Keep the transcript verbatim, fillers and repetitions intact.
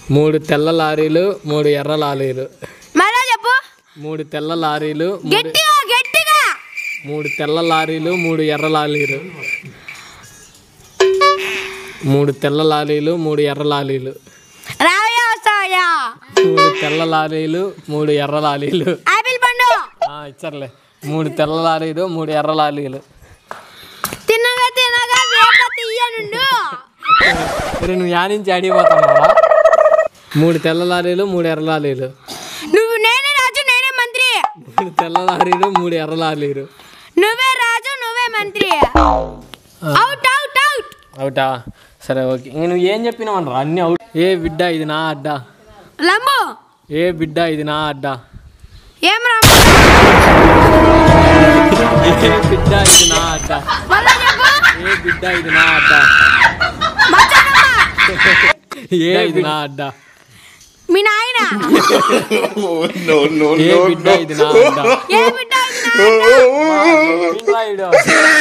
మూడు తెల్ల లారీలు మూడు ఎర్ర లారీలు. మళ్ళా చెప్పు. మూడు తెల్ల లారీలు గట్టిగా గట్టిగా. మూడు తెల్ల లారీలు మూడు ఎర్ర లారీలు. మూడు తెల్ల లారీలు మూడు ఎర్ర లారీలు. రావయ్యా వస్తావయ్యా. మూడు తెల్ల లారీలు మూడు ఎర్ర లారీలు. ఆపిల్ పండు. ఇచ్చర్లే. మూడు తెల్ల లారీలు మూడు ఎర్ర లారీలు. తిన్నగా తిన్నగా వేప తీయనుండు. నువ్వు యా నుంచి అడిగిపోతున్నావా? మూడు తెల్ల లారీలు మూడు ఎర్ర లారీలు. నువ్వు నేనే రాజు నేనే మంత్రి. మూడు తెల్ల లారీలు మూడు ఎర్ర లారీలు. నువ్వే రాజు నువ్వే మంత్రి. Out out out. అవుటా? సరే ఓకే. ఇంక నువ్వు ఏం చెప్పినావు రా అన్నీ అవుట్. ఏ బిడ్డ ఇది నా అడ్డా. లంబు. ఏ బిడ్డ ఇది నా అడ్డా. ఏం రా ఏ బిడ్డ ఇది నా అడ్డా. ఏ బిడ్డ ఇది నా అడ్డా. ఏ ఇది నా అడ్డా. మీ నాయన. ఏ బిడ్డ ఇది నా అడ్డా. ఏ బిడ్డ ఇది నా అడ్డా.